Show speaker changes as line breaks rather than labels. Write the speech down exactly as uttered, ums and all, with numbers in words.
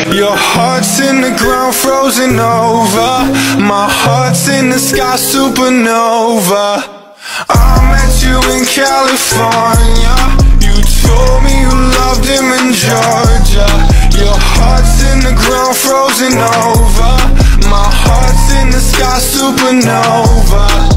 Your heart's in the ground, frozen over. My heart's in the sky, supernova. I met you in California. You told me you loved him in Georgia. Your heart's in the ground, frozen over. My heart's in the sky, supernova.